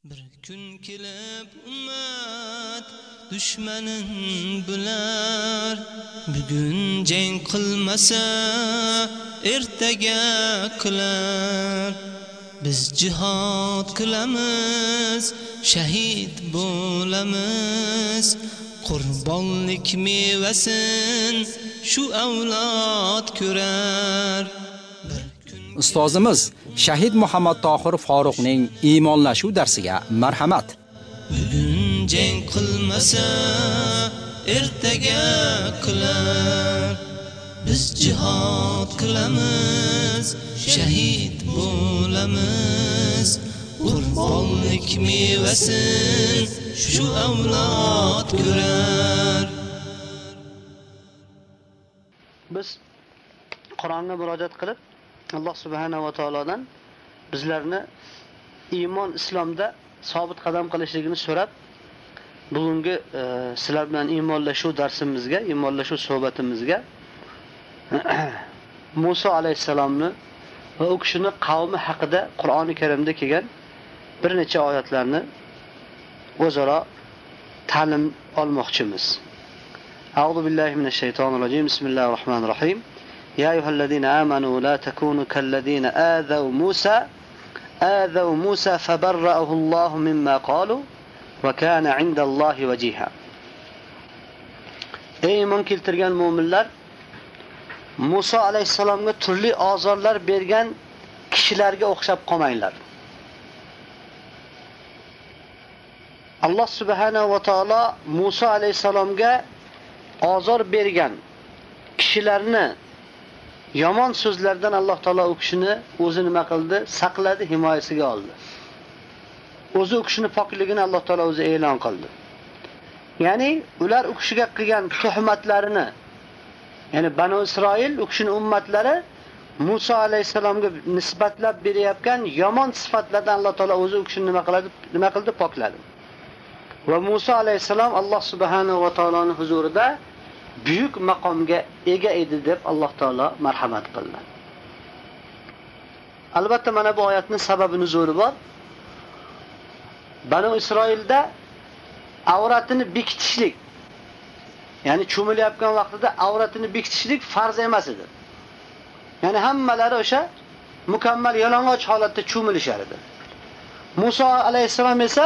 Bir kun kelib ummat düşmanın bular, bugun jang qilmasa ertaga qilar. Biz jihad qilamiz, shahid bo'lamiz, qurbonlik mevasin shu avlod ko'rar. Ustozimiz Shahid Muhammad Tohir Faruqning iymonlashuv darsiga marhamat. Bugun jang qilmasa ertaga qilar. Biz jihad qilamiz, shahid bo'lamiz, qurbonlik mevasin shu avlod ko'rar. Biz Qur'onga murojaat qilib Allah subhanahu va taolodan bizlarni iymon islomda sobit qadam qilishligini so'rab, bugungi sizlar bilan iymonlashuv darsimizga, iymonlashuv suhbatimizga Musa alayhisalomni va u kishining qavmi haqida Qur'oni Karimda kelgan bir necha oyatlarni o'zaro ta'lim olmoqchimiz. A'udhu billahi minash shaytonir rojim. Bismillahir rohmanir rohim. يا أيها الذين آمنوا لا تكونوا كالذين آذوا موسى فبرأه الله مما قالوا وكان عند الله وجيها. Ey iymon keltirgan mu'minlar, Musa alayhisalomga turli azorlar bergan kishilarga o'xshab qolmanglar. Alloh subhanahu va taolo Musa alayhisalomga azor bergan kishilarni yomon so'zlardan Alloh taolo u kishini o'zi nima qildi? Saqladi, himoyasiga oldi. O'zi u kishini pokligini Alloh taolo o'zi e'lon qildi. Ya'ni ular u kishiga qilgan tuhmatlarini, ya'ni Banu Isroil u kishining ummatlari Musa alayhisalomga nisbatlab berayotgan yomon sifatlardan Alloh taolo o'zi u kishini nima qildi? Pokladi. Va Musa alayhisalom Alloh subhanahu va taoloning huzurida büyük maqomga ega edi deb Alloh taolo marhamat qildi. Albatta mana bu oyatning sababi nuzuli bor. Banu Isroilda avratini bekitishlik, ya'ni cho'milayotgan vaqtida avratini bekitishlik farz emas edi. Ya'ni hammalari o'sha mukammal yalang'och holatda cho'milishar edi. Musa alayhisalom esa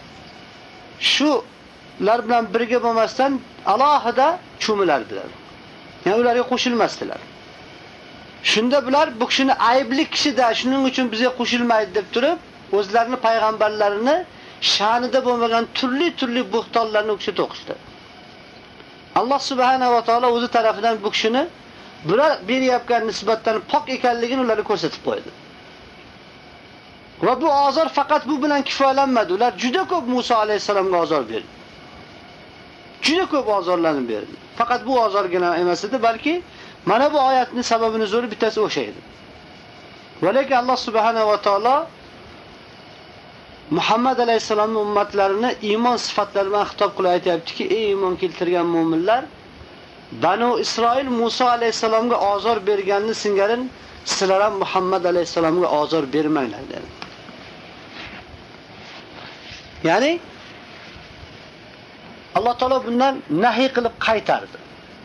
shular bilan birga bo'lmasdan alohida cho'milardilar. Ya'ni ularga qo'shilmasdilar. Shunda bular bu kishini aybli kishida, shuning uchun bizga qo'shilmaydi deb turib, o'zlarining payg'ambarlarini sha'nida bo'lmagan turli bo'xtonlarni u kishi to'qishdi. Alloh subhanahu va taolo o'zi tarafidan bu kishini bular berayotgan nisbatdan pok ekanligini ularga ko'rsatib qo'ydi. Va bu azor faqat bu bilan kifoyalanmadi. Ular juda ko'p Musa alayhisalomga azor berdi. Juda ko'p azorlarni berdi. Faqat bu azorgina emas edi, balki mana bu oyatning sababini zo'r bittasi o'sha edi. Va lekin Alloh subhanahu va taolo Muhammad alayhisalomning ummatlarini iymon sifatlari bilan xitob qilib aytayaptiki, ey iymon keltirgan mu'minlar, Banu Isroil Musa alayhisalomga azor berganini singarin, sizlar ham Muhammad alayhisalomga azor bermanglar dedi. Ya'ni Alloh taolo bundan nahiy qilib qaytardi.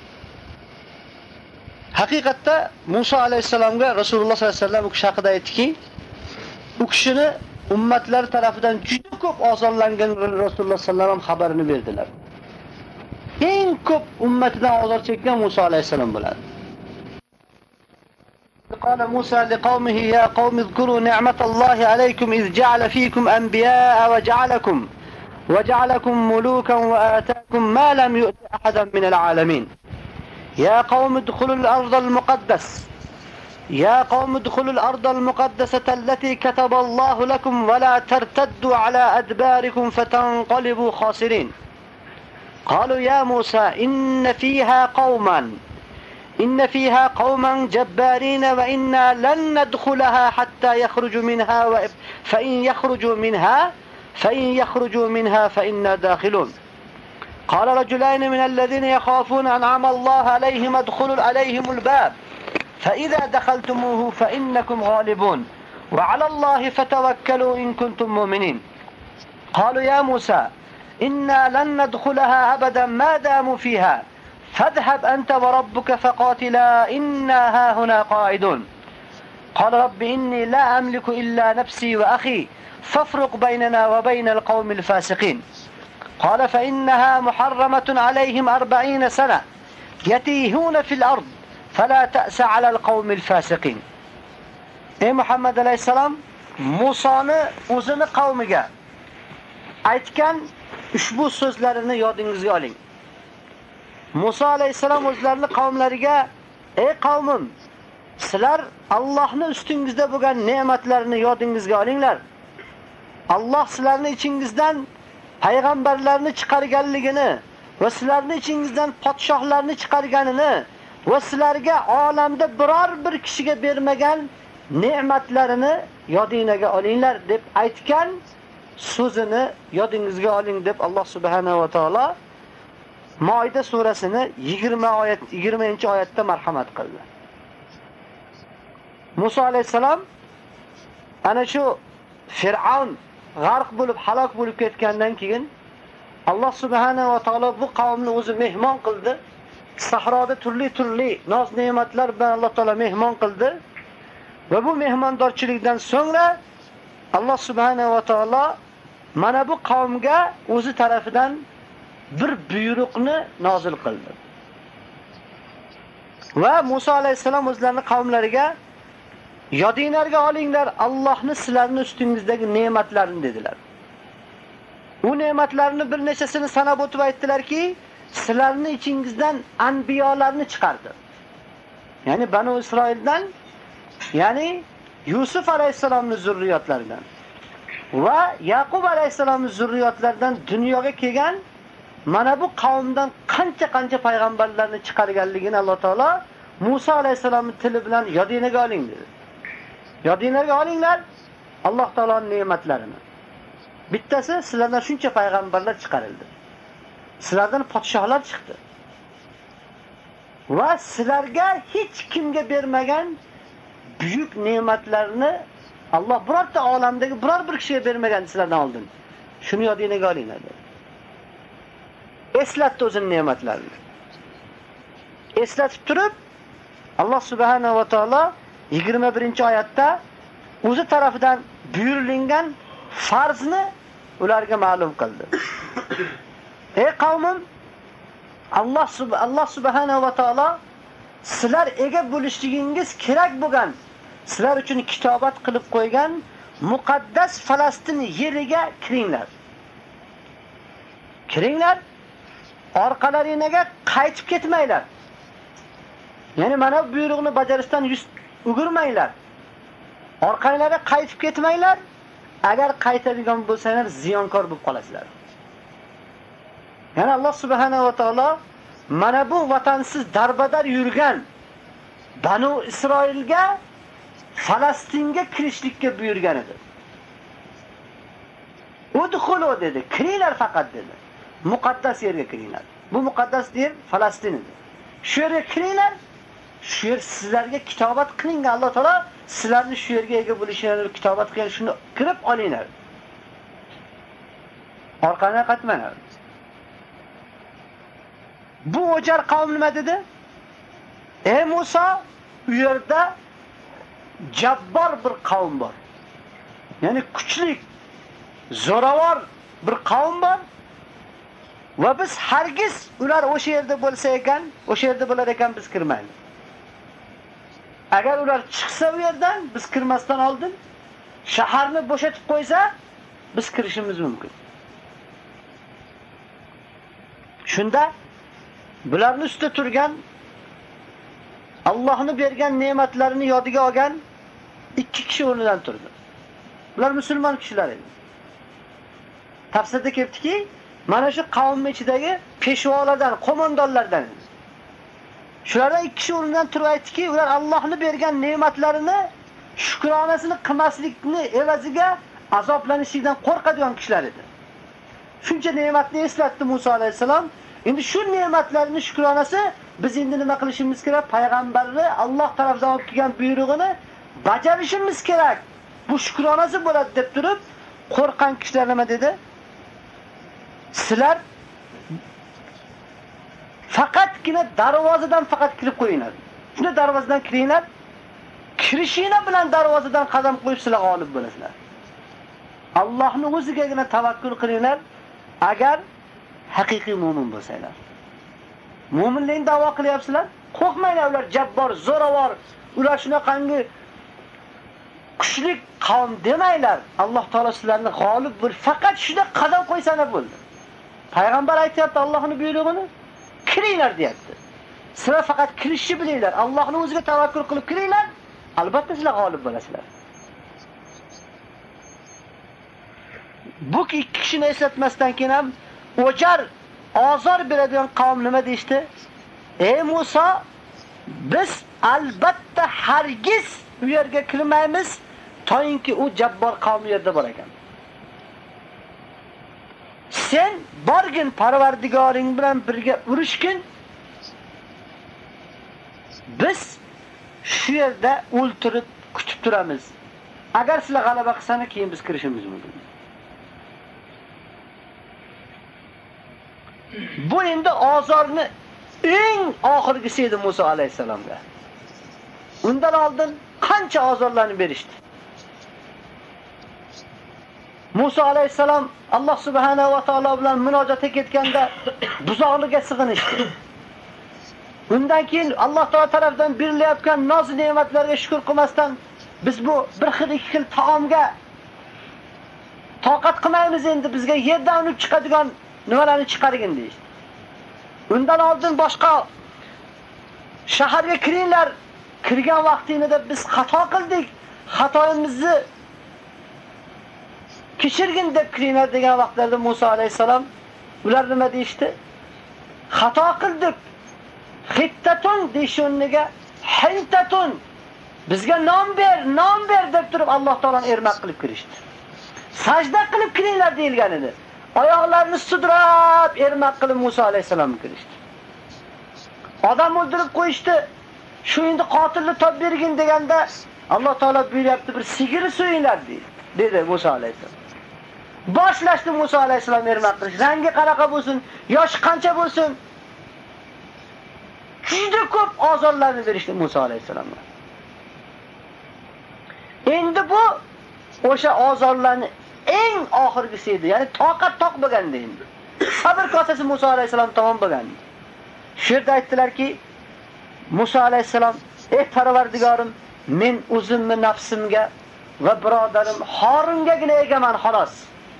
Haqiqatda Musa alayhisalomga Rasululloh sollallohu alayhi vasallam u kishi haqida aytdiki, u kishini ummatlar tarafidan juda ko'p azorlangan Rasululloh sollallohu alayhi vasallam xabarini berdilar. Eng ko'p ummatidan azor chekkan Musa alayhisalom bo'ladi. قال موسى لقومه يا قوم اذكروا نعمة الله عليكم إذ جعل فيكم أنبياء وجعلكم ملوكا وآتاكم ما لم يؤت أحدا من العالمين. يا قوم ادخلوا الأرض المقدسة التي كتب الله لكم ولا ترتدوا على أدباركم فتنقلبوا خاسرين. قالوا يا موسى إن فيها قوما جبارين وإنا لن ندخلها حتى يخرجوا منها فإن يخرجوا منها فإنا داخلون. قال رجلان من الذين يخافون أنعم الله عليهم ادخلوا عليهم الباب فإذا دخلتموه فإنكم غالبون وعلى الله فتوكلوا إن كنتم مؤمنين. قالوا يا موسى إنا لن ندخلها أبدا ما داموا فيها فاذهب أنت وربك فقاتلا إنا هاهنا قاعدون قال رب إني لا أملك إلا نفسي وأخي فافرق بيننا وبين القوم الفاسقين قال فإنها محرمة عليهم 40 سنة يتيهون في الأرض فلا تأس على القوم الفاسقين. Ey Muhammad alayhisalom Musoni o'zini qavmiga aytgan ushbu so'zlarini yodingizga oling. Musa alayhisalom o'zlarining qavmlariga ey qavmim sizlar Allohning ustingizda bo'lgan ne'matlarini yodingizga olinglar. Alloh sizlarning ichingizdan payg'ambarlarni chiqarganligini va sizlarning ichingizdan podshohlarni chiqarganini va sizlarga olamda biror bir kishiga bermagan ne'matlarini yodingizga olinglar deb aytgan so'zini yodingizga oling deb Alloh subhanahu va taolo Maida surasini 20-oyatda marhamat qildi. Musa alayhisalom ana shu Fir'aun g'arq bo'lib, halok bo'lib ketgandan keyin Alloh subhanahu va taolo bu qavmni o'zi mehmon qildi. Sahroda turli noz-ne'matlar bilan Alloh taolo mehmon qildi. Va bu mehmondorchilikdan so'ngra Alloh subhanahu va taolo mana bu qavmga o'zi tarafidan bir buyruqni nozil qildi. Va Musa alayhisalom o'zlarining qavmlariga yodinglarga olinglar Allohning sizlarning ustingizdagi ne'matlarini dedilar. U ne'matlarni bir nechasini sanab o'tib aytdilarki, sizlarning ichingizdan anbiyolarni chiqardi. Ya'ni Banu Isroildan, ya'ni Yusuf alayhisalomning zurriyotlaridan va Yaqub alayhisalomning zurriyotlaridan dunyoga kelgan mana bu qavmdan qancha payg'ambarlarni chiqarganligini Alloh taolo Musa alayhisalomning tili bilan yodinglarga oling dedi. Yodinglarga olinglar Alloh taoloning ne'matlarini. Bittasi sizlardan shuncha payg'ambarlar chiqarildi. Sizlardan podshohlar chiqdi. Va sizlarga hech kimga bermagan buyuk ne'matlarni Alloh birorta olamdagi biror bir kishiga bermagan sizlardan oldin. Shuni yodingizga olinglar dedi. Eslatdi o'zining ne'matlarini. Eslatib turib Alloh subhanahu va taolo 21-oyatda o'zi tarafidan buyurilgan farzni ularga ma'lum qildi. Ey qavmim, Alloh subhanahu va taolo sizlar ega bo'lishligingiz kerak bo'lgan, sizlar uchun kitobat qilib qo'ygan muqaddas Falastin yeriga kiringlar. Kiringlar, orqalaringizga qaytib ketmanglar. Ya'ni mana bu buyruqni bajarishdan yuz o'girmanglar. Orqangizga qaytib ketmanglar. Agar qaytadigan bo'lsanglar ziyonkor bo'lib qolasizlar. Ya'ni Alloh subhanahu va taolo mana bu vatansiz darbadar yurgan Banu Isroilga Falastinga kirishlikka buyurgan edi. Udkhulu dedi, kiringlar faqat dedi. Muqaddas yerga kiringlar. Bu muqaddas yer Falastin edi. Shu yerga kiringlar. Shu yer sizlarga kitobat qilingan. Alloh taolo sizlarni shu yerga ega bo'lishingizni kitobat qilgan, shuni kirib olinglar. Orqaga qaytmanglar. Bu o'jar qavm nima dedi? Ey Musa, u yerda jabbor bir qavm bor. Ya'ni kuchli, zo'ravor bir qavm bor. Va biz hargiz ular o'sha yerda bo'lsa ekan, o'sha yerda bo'lar ekan biz kirmaymiz. Agar ular chiqsa u yerdan biz kirmasdan oldin shaharni bo'shatib qo'ysa, biz kirishimiz mumkin. Shunda bularning ustida turgan Allohning bergan ne'matlarini yodiga olgan ikki kishi o'rnidan turdi. Ular musulmon kishilar edi. Tafsirda kelibdiki, mana shu qavmning ichidagi peshvolardan, qo'mondonlardan. Shulardan ikki kishi o'rnidan turib aytdiki, ular Allohning bergan ne'matlarini shukronasini qilmaslikni evaziga azoblanishlikdan qo'rqadigan kishilar edi. Shuncha ne'matni eslatdi Musa alayhisalom. Endi shu ne'matlarning shukronasi biz endi nima qilishimiz kerak? Payg'ambarni Alloh tomonidan olib kelgan buyrug'ini bajarishimiz kerak. Bu shukronasi bo'ladi deb turib, qo'rqan kishilar nima dedi? Sizlar faqatgina darvozadan faqat kirib qo'yinglar. Shunda darvozadan kiringlar. Kirishinglar bilan darvozadan qadam qo'yib sizlar g'olib bo'lasizlar. Allohning o'zigagina tavakkul qilinglar agar haqiqiy mu'min bo'lsanglar. Mu'minlikni da'vo qilyapsizlar? Qo'rqmanglar, ular jabbor, zo'ravor, ular shunaqangi kuchli qavm demanglar. Alloh taolo sizlarni g'olib bo'l, faqat shunda qadam qo'ysanglar bo'ldi. Payg'ambar aytayapti Allohning buyrug'ini, kiringlar deyapti. Sizlar faqat kirishni bilinglar. Allohning o'ziga tavakkul qilib kiringlar. Albatta sizlar g'olib bo'lasizlar. Bu ikki kishini eslatmasdan keyin ham o'jar, ozor beradigan qavm nima deydi? Ey Musa, biz albatta hargiz u yerga kirmaymiz, to'yinki u jabbor qavm yerda bor ekan. Sen borgin Parvardigoring bilan birga urushgin. Biz shu yerda o'ltirib kutib turamiz. Agar sizlar g'alaba qilsangiz, keyin biz kirishimiz mumkin. Bu endi ozorni eng oxirgisi edi Musa alayhisalomga. Undan oldin qancha ozorlarni berishdi. Musa alayhisalom Alloh subhanahu va taolo bilan munojatga ketganda buzoqliga sig'inishdi. Undan keyin Alloh taolo tomonidan berilayotgan noz ne'matlarga shukr qilmasdan biz bu bir xil ikki xil taomga toqat qilmaymiz, endi bizga yerdan unib chiqadigan nimalarni chiqargin deydi. Undan oldin boshqa shaharga kiringlar. Kirgan vaqtingizda biz xato qildik. Xatoyimizni kechirgin deb kiringlar degan vaqtlarda Musa alayhisalom ular nima deydi? Xato qildik. Xittatun deyishuniga hintatun. Bizga nom ber deb turib Alloh taolani ermak qilib kirishdi. Sajda qilib kiringlar deyilgan edi. Oyoqlarini sudrab ermak qilib Musa alayhisalomga kirishdi. Odam o'ldirib qo'yishdi. Shu endi qotilni topib bergin deganda Alloh taolo buyuryapti, bir sigirni so'yinglar dedi Musa alayhisalom. Boshlashdi Musa alayhisalom ermak qilish. Rangi qanaqa bo'lsin, yoshi qancha bo'lsin, juda ko'p ozorlarni berishdi Musa alayhisalomga. Endi bu o'sha ozorlarni eng oxirgisi edi. Ya'ni toqat toq bo'lganda endi. Sabr kosasi Musa alayhisalom tomon bo'lgandi. Shu yerda aytdilarki, Musa alayhisalom, ey Parvardigorim, men o'zimni nafsimga va birodarim Harungagina egaman xolos.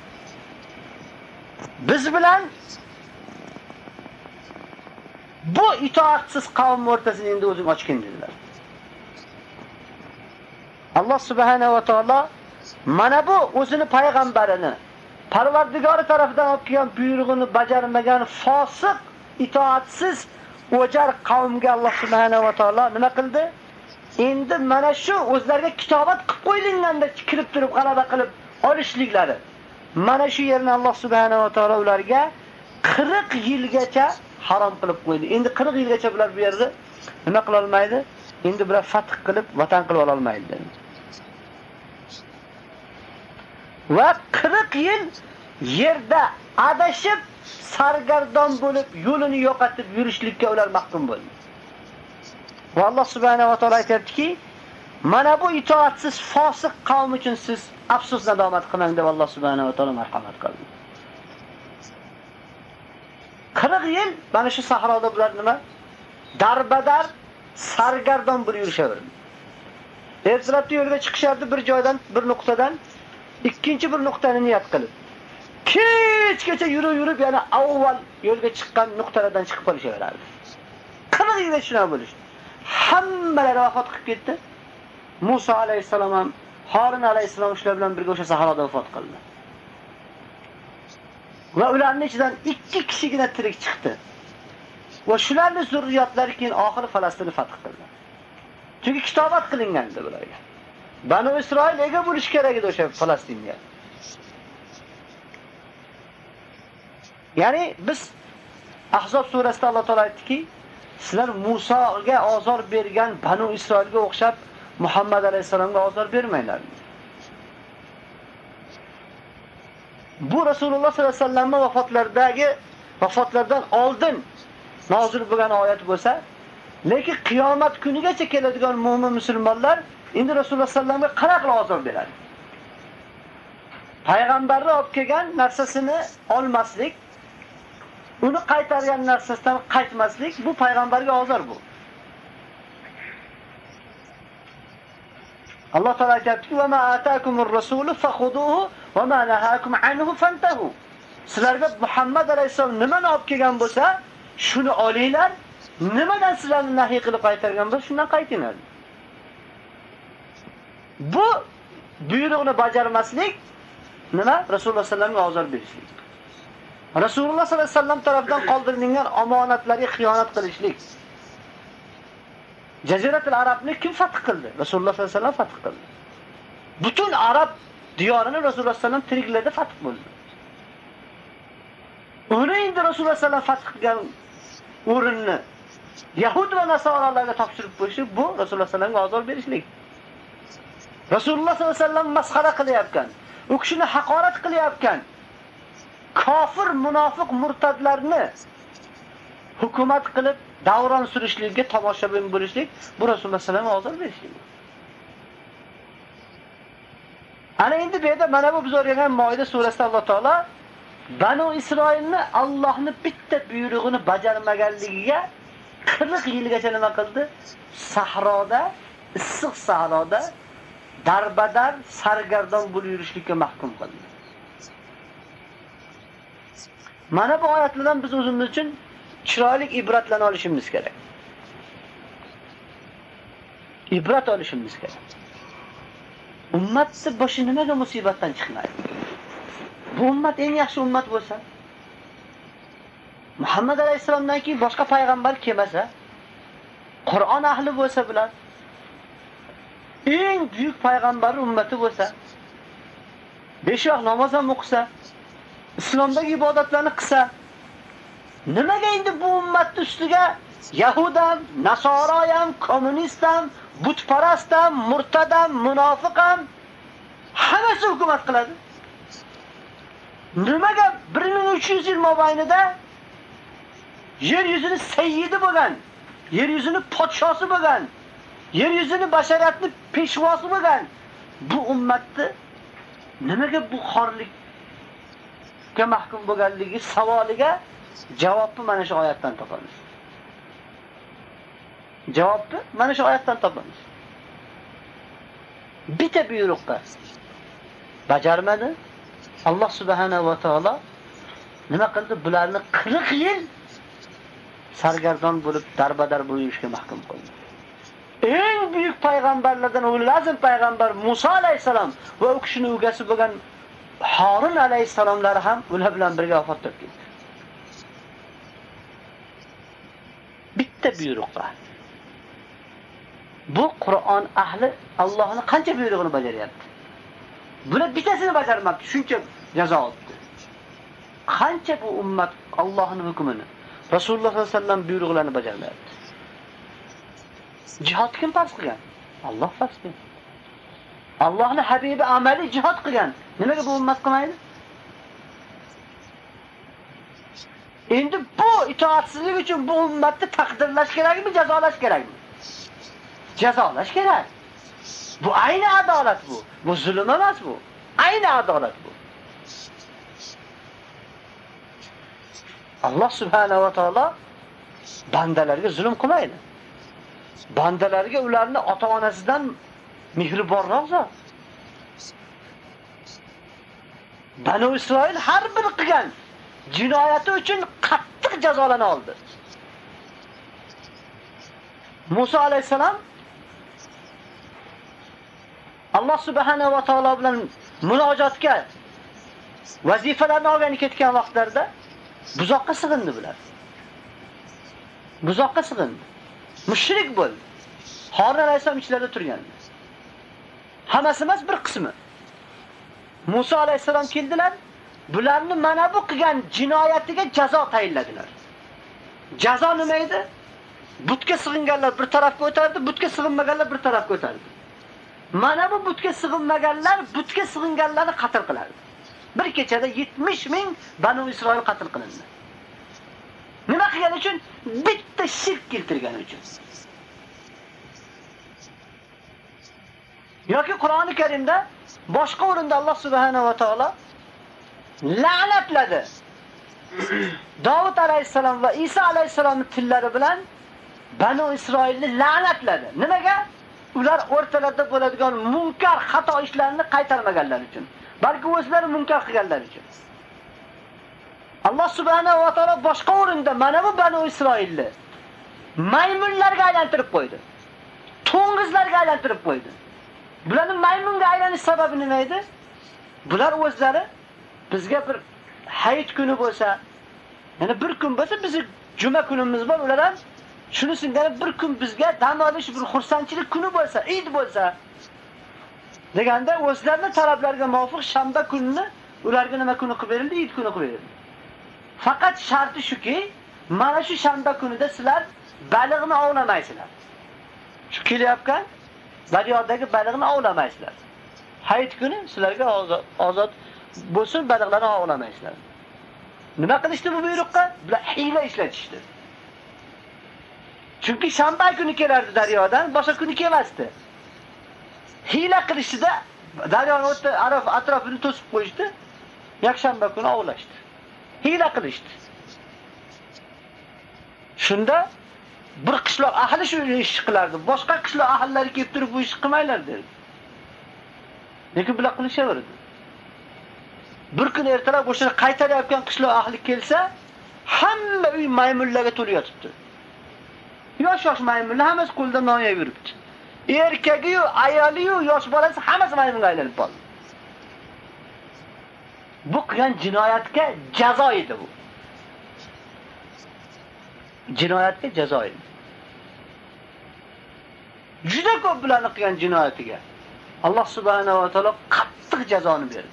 Biz bilan bu itoatsiz qavm o'rtasini endi o'zing ochgin dedilar. Alloh subhanahu va taolo mana bu o'zini payg'ambarini Parvardigori tomonidan olib kelgan buyrug'ini bajarmagan fosiq, itoatsiz o'jar qavmga Alloh subhanahu va taolo nima qildi? Endi mana shu o'zlariga kitobat qilib qo'yilganda kirib turib g'alaba qilib olishliklari. Mana shu yerni Alloh subhanahu va taolo ularga 40 yilgacha harom qilib qo'ydi. Endi 40 yilgacha bular bu yerda nima qila olmaydi? Endi bular fath qilib vatan qilib ola olmaydi. Va 40 yil yerda adashib, sargardon bo'lib, yo'lini yo'qotib yurishlikka ular mahkum bo'ldi. Va Alloh subhanahu va taolo aytayaptiki, mana bu itoatsiz fosiq qavm uchun siz afsus nadomat qilmang deb Alloh subhanahu va taolo marhamat qildi. 40 yil mana shu sahroda bular nima? Darbadar sargardon bo'lib yurishaverdi. Ertalabda yo'lga chiqishardi bir joydan, bir nuqtadan ikkinchi bir nuqtani niyat qilib. Kechgacha yurib yana avval yo'lga chiqqan nuqtalardan chiqib qolishaveradi. 40 yilga shuna bo'lishdi. Hammalari vafot qilib ketdi. Musa alayhisalom ham Harun alayhisalom shular bilan birga o'sha sahroda vafot qildi. Va ularning ichidan 2 kishigina tirik chiqdi. Va shularning zurriyotlari keyin oxiri Falastinni fath qildi. Chunki kitobat qilingandi bularga. Banu Isroil ega bo'lish kerak edi o'sha Falastinga. Ya'ni biz Ahzob surasida Alloh taolo aytdiki, sizlar Musoga ozor bergan Banu Isroilga o'xshab Muhammad alayhisalomga ozor bermanglar. Bu Rasululloh sollallohu alayhi vasallamning vafotlaridan oldin nozil bo'lgan oyat bo'lsa, lekin qiyomat kunigacha keladigan mu'min musulmonlar endi Rasululloh sollallohu alayhi vasallamga qanaqa azob beradi? Payg'ambarning olib kelgan narsasini olmaslik, uni qaytargan narsasidan qaytmaslik, bu payg'ambarga ozor bu. Alloh taolo aytibdi: "Va ma ataakumur rasulu fakhuduhu va ma nahakum anhu fantahu." Sizlarga Muhammad alayhisalom nimani olib kelgan bo'lsa, shuni olinglar. Nimadan sizlarni nahiy qilib qaytargan bo'lsa, shundan qaytinglar. Bu buyruqni bajarmaslik nima? Rasululloh sollallohu alayhi vasallamga ozor berishlik. Rasululloh sollallohu alayhi vasallam tomonidan qoldirilgan omonatlarga xiyonat qilishlik. Jaziratul Arabni kim fath qildi? Rasululloh sollallohu alayhi vasallam fath qildi. Butun Arab diyorini Rasululloh sollallohu alayhi vasallam tiriklarda fath bo'ldi. Uni endi Rasululloh sollallohu alayhi vasallam fath qilgan o'rinni Yahud va Nasoralarga topshirib qo'yish bu Rasululloh sollallohu alayhi vasallamga ozor berishlik. Rasululloh sollallohu alayhi vasallam masxara qilyapkan. U kishini haqorat qilyapkan. Kofir, munofiq, murtadlarni hukumat qilib davron surishlikka tomoshabin bo'lishlik bu Rasululloh sollallohu alayhi vasallamga ozor berishlik. Ana endi bu yerda mana bu biz o'rgangan Moida surasida Alloh taolo Banu Isroilni Allohning bitta buyrug'ini bajarmaganligiga 40 yilgacha nima qildi? Sahroda, issiq sahroda darbadar sargardon bo'lib yurishlikka mahkum qildi. Mana bu oyatlardan biz o'zimiz uchun chiroyli ibratlarni olishimiz kerak. Ibrat olishimiz kerak. Ummatning boshi nimaga musibatdan chiqmaydi? Bu ummat eng yaxshi ummat bo'lsa, Muhammad alayhisalomdan keyin boshqa payg'ambar kelmasa, Qur'on ahli bo'lsa bular, eng buyuk payg'ambar ummati bo'lsa, 5 vaqt namoz ham o'qisa, islomdagi ibodatlarni qilsa, nimaga endi bu ummatning ustiga Yahudam, Nasoroyam, kommunistam, butparastam, murtadam, munofiqam hammasi hukumat qiladi? Nimaga 1300 yil mobaynida yer yuzini sayyidi bo'lgan, yer yuzini podshosi bo'lgan, yer yuzini bashariyatning peshvosi bo'lgan bu ummatni nimaga bu xorlikka mahkum bo'lganligi savoliga javobni mana shu oyatdan topamiz. Javobni mana shu oyatdan topamiz. Bitta buyruqqa bajarmadi. Alloh subhanahu va taolo nima qildi? Bularni 40 yil sargardon bo'lib, darbadar bo'lib yurishga mahkum qildi. Eng buyuk payg'ambarlardan ulul azm payg'ambar Musa alayhisalom va u kishining ugasi bo'lgan Harun alayhisalomlar ham ular bilan birga vafot etdi. Bitta buyruqqa. Bu Qur'on ahli Allohning qancha buyrug'ini bajaryapti? Bular bittasini bajarmabdi, shuncha jazo oldi. Qancha bu ummat Allohning hukmini, Rasululloh sollallohu alayhi vasallam buyruqlarini bajarmayapti. Jihad kim farz qilgan? Alloh farz qilgan. Allohning habibi amali jihad qilgan. Nimaga bu ummat qilmaydi? Endi bu itoatsizlik uchun bu ummatni taqdirlash kerakmi, jazolash kerakmi? Jazolash kerak. Bu ayni adolat bu. Bu zulm emas bu. Ayni adolat bu. Alloh subhanahu va taolo bandalarga zulm qilmaydi. Bandalarga ularni ota-onasidan mehribonroq zot. Banu Isroil har bir qilgan jinoyati uchun qattiq jazolana oldi. Musa alayhisalom Alloh subhanahu va taolo bilan munojotga vazifalarni olgan ketgan vaqtlarda buzoqqa sig'indi bular. Buzoqqa sig'indi. Mushrik bo'ldi. Harun alayhisalom ichlarida turgan. Hammasi emas, bir qismi. Musa alayhisalom keldilar, bularni mana bu qilgan jinoyatiga jazo tayinladilar. Jazo nima edi? Butga sig'inganlar bir tarafga o'tardi, butga sig'inmaganlar bir tarafga o'tardi. Mana bu butga sig'inmaganlar butga sig'inganlarni qatl qilardi. bir kechada 70 ming Banu Isroil qatl qilindi. Nima qilgani uchun? Bitta shirk keltirgani uchun. Yoki Qur'oni Karimda boshqa o'rinda Alloh subhanahu va taolo la'natladi. Davud alayhisalom va Isa alayhisalomning tillari bilan Banu Isroilni la'natladi. Nimaga? Ular o'rtalarida bo'ladigan munkar, xato ishlarni qaytarmaganlari uchun, balki o'zlari munkar qilganlari uchun. Alloh subhanahu va taolo boshqa o'rinda mana bu Banu Isroilni maymunlarga aylantirib qo'ydi. To'ng'izlarga aylantirib qo'ydi. Bularning maymunga aylanish sababi nima edi? Bular o'zlari bizga bir hayit kuni bo'lsa, yana bir kun bo'lsa, bizning juma kunimiz bor, ular ham shuni singari bir kun bizga dam olish, bir xursandchilik kuni bo'lsa, Eid bo'lsa, deganda o'zlarining talablariga muvofiq shanba kunini ularga nima kuni qilib berildi? Eid kuni qilib berildi. Faqat sharti shuki, mana shu shanba kunida sizlar baliqni ovlamaysizlar. Shu kelyapkan daryodagi baliqni ovlamaysizlar. Hayit kuni sizlarga ozod bo'lsin, baliqlarni ovlamaysizlar. Nima qilishdi bu buyruqqa? Bular hiyla ishlatishdi. Chunki shanba kuni kelardi daryodan, boshqa kuni kelmasdi. Hiyla qilishdi-da, daryoni atrofini to'sib qo'yishdi. Yakshanba kuni ovlashdi. Hiyla qilishdi. Shunda bir qishloq ahli shu ishni qilardi. Boshqa qishloq ahllari kelib turib bu ishni qilmaylar dedi. Lekin bular qilishaverdi. Bir kun ertalab o'shani qaytarayotgan qishloq ahli kelsa, hamma uy maymunlarga to'lib yotibdi. Yosh maymunlar hammasi qo'lda noya yuribdi. Erkagi-yu, ayoli-yu, yosh bolasi hammasi maymunga aylanib qoldi. Bu qilgan jinoyatga jazo edi bu. Jinoyatga jazo edi. Juda ko'p bularning qilgan jinoyatiga Alloh subhanahu va taolo qattiq jazoni berdi.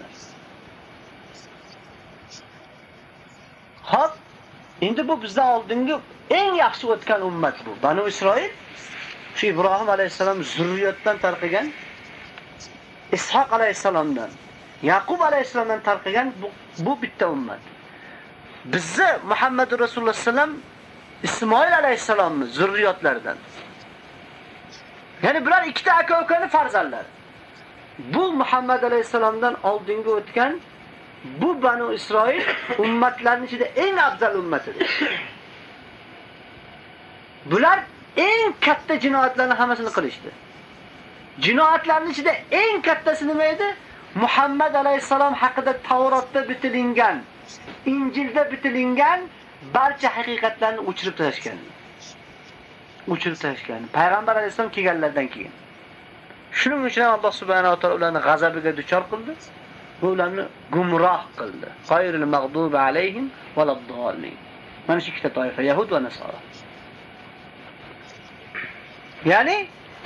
Xo'p, endi bu bizdan oldingi eng yaxshi o'tgan ummat bu. Banu Isroil shu Ibrohim alayhisalom zurriyotdan tarqagan, Ishoq alayhisalomdan, Yaqub alayhisalomdan tarqagan bu bitta ummat. Bizni Muhammad Rasululloh sallam Ismoil alayhisalomning zurriyotlaridan. Ya'ni bular ikkita aka-ukaning farzandlari. Bu Muhammad alayhisalomdan oldingi o'tgan bu Banu Isroil ummatlarning ichida eng afzal ummatidir. Bular eng katta jinoyatlarning hammasini qilishdi. Jinoyatlarning ichida eng kattasi nima edi? Muhammad alayhisalom haqida Tavrotda bitilingan, Injilda bitilingan barcha haqiqatlarni o'chirib tashlashgan. Payg'ambar alayhisalom kelganlardan keyin. Shuning uchun Alloh subhanahu va taolo ularni g'azabiga duchor qildi. Bu ularni gumroh qildi. G'ayril mag'dubi alayhim valaddallin. Mana shu ikkita toifa, Yahud va Nasara. Ya'ni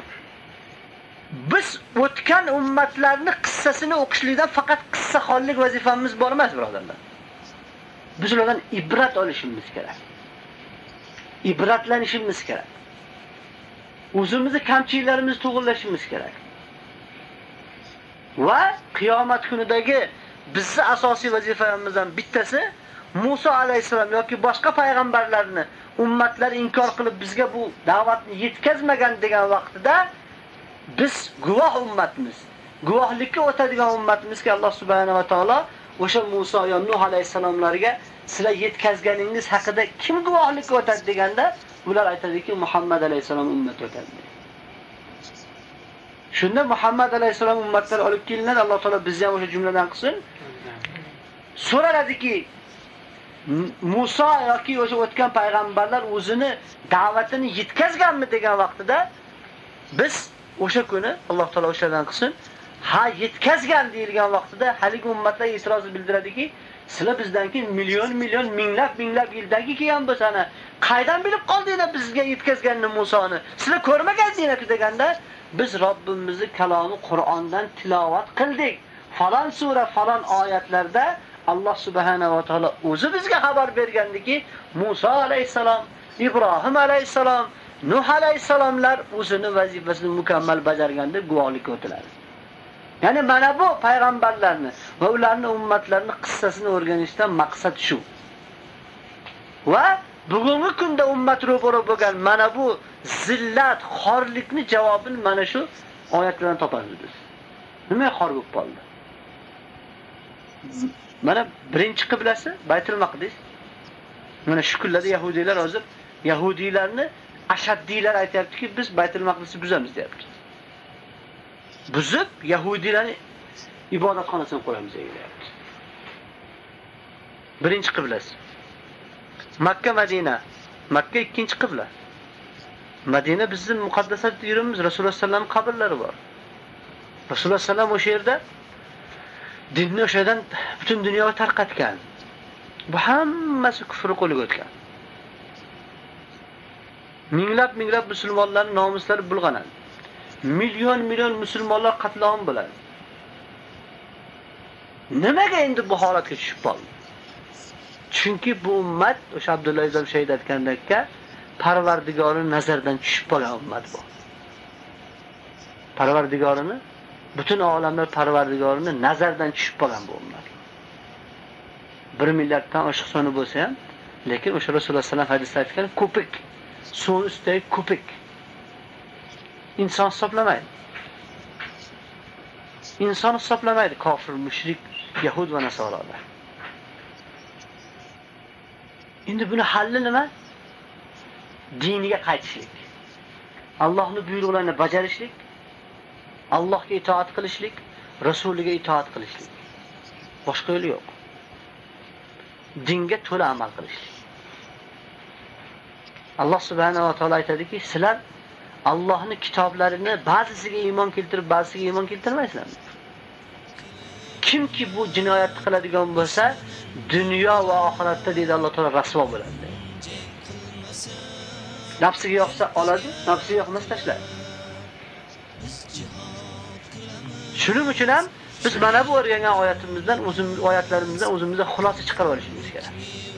biz o'tgan ummatlarning qissasini o'qishlikdan faqat qissaxonlik vazifamiz bor emas, birodarlar. Biz ulardan ibrat olishimiz kerak. Ibratlanishimiz kerak. O'zimizni kamchiliklarimizni to'g'rilashimiz kerak. Va qiyomat kunidagi bizning asosiy vazifamizdan bittasi Musa alayhisalom yoki boshqa payg'ambarlarni ummatlar inkor qilib bizga bu da'vatni yetkazmagan degan vaqtida biz guvoh ummatmiz. Guvohlikka o'tadigan ummatimizki Alloh subhanahu va taolo o'sha Musa va Nuh alayhisalomlarga sizlar yetkazganingiz haqida kim guvohlikka o'tadi deganda ular aytadiki Muhammad alayhisalom ummati o'tadi. Shunda Muhammad alayhisalom ummatlari olib kelinadi. Alloh taolo bizni ham o'sha jumladan qilsin. So'raladiki Musa yoki o'sha o'tgan payg'ambarlar o'zini da'vatini yetkazganmi degan vaqtida biz o'sha kuni Alloh taolo o'shadan qilsin, ha yetkazgan deyilgan vaqtida haligi ummatlar e'tiroz bildiradiki, sizlar bizdan keyin million minglab yildagi kelgan bo'lsana, qaydan bilib qoldinglar bizga yetkazganni Musoni? Sizlar ko'rmagandinglar deganda biz Robbimizning kalomi Qur'ondan tilovat qildik. Falon sura, falon oyatlarda Alloh subhanahu va taolo o'zi bizga xabar bergandiki, Musa alayhisalom, Ibrohim alayhisalom, Nuh alayhisalomlar o'zini vazifasini mukammal bajarganda guvohlik o'tiladi. Ya'ni mana bu payg'ambarlarni va ularning ummatlarining qissasini o'rganishdan maqsad shu. Va bugungi kunda ummat ro'baro bo'lgan mana bu zillat, xorlikni javobini mana shu oyatlardan topamiz biz. Nima xor bo'lib qoldi? Mana birinchi qiblasi Baytul Maqdis. Mana shu kunlarda yahudiylar hozir yahudiylarni ashaddiylar aytayaptiki, biz Baytul Maqdisni buzamiz deyapti. Buzib yahudiylarni ibodatxonasini qo'yamiz deyapti. Birinchi qiblasi. Makka, Madina. Makka ikkinchi qibla. Madina bizning muqaddasat yerimiz, Rasululloh sallam qabrlari bor. Rasululloh sallam o'sha yerda dinni o'shadan butun dunyoga tarqatgan. Bu hammasi kufr qo'liga o'tgan. Minglab musulmonlarning nomuslari bulg'anadi. Million musulmonlar qatl-om bo'ladi. Nimaga endi bu holatga tushib qoldi? Chunki bu ummat o'sha Abdulloh ibn Shayd aytgandekka Parvardigorini nazardan tushib qolgan ummat bu. Parvardigorini, butun olamlar Parvardigorini nazardan tushib qolgan bu ummat. Bir millatdan oshiq soni bo'lsa ham, lekin o'sha Rasululloh sallallohu alayhi vasallam hadisda aytgan ko'pik, suv ustidagi ko'pik. İnson hisoblamaydi. İnson hisoblamaydi kofir, mushrik, yahud va nasoralar. Endi buni halli nima? Diniga qaytishlik. Allohning buyruqlarini bajarishlik, Allohga itoat qilishlik, Rasuliga itoat qilishlik. Boshqa yo'l yo'q. Dinga to'la amal qilishlik. Alloh subhanahu va taolo aytadiki, sizlar Allohning kitoblarini ba'zisiga iymon keltirib, ba'zisiga iymon keltirmaysizlar. Kimki bu jinoyatni qiladigan bo'lsa, dunyo va oxiratda deydi Alloh taolo rasvo bo'ladi. Nafsiga yoqsa oladi, nafsiga yoqmasa tashlaydi. Shuning uchun ham biz mana bu o'rgangan oyatlarimizdan o'zimizga xulosa chiqarib olishimiz kerak.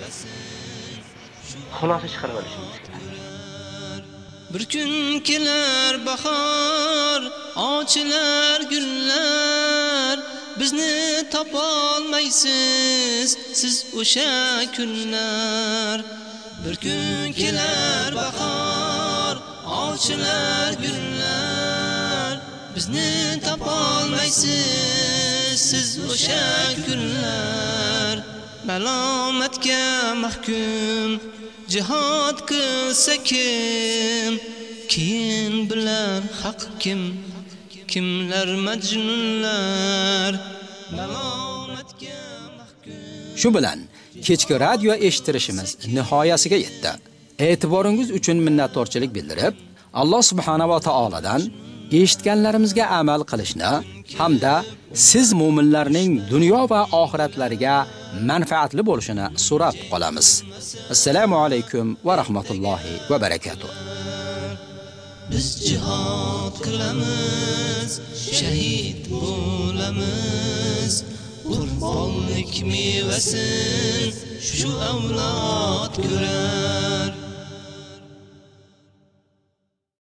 Xulosa chiqarib olishimiz kerak. Bir kun kelar bahor, ochilar gullar, bizni topolmaysiz siz o'sha kunlar. Bir kun kelar bahor, ochilar gullar, bizni topolmaysiz siz o'sha kunlar. Malomatga mahkum jihad qilsa kim, keyin bilar haq kim, kimlar majnunlar. Malomatga mahkum. Shu bilan kechki radio eshittirishimiz nihoyasiga yetdi. E'tiboringiz uchun minnatdorchilik bildirib, Alloh subhanahu va taoladan eshitganlarimizga amal qilishni hamda siz mu'minlarning dunyo va oxiratlariga manfaatli bo'lishini so'rab qolamiz. Assalomu alaykum va rahmatullohi va barakatuh. Biz jihad qilamiz, shahid bo'lamiz. Qurbonlik mevasin shu avlod ko'rar.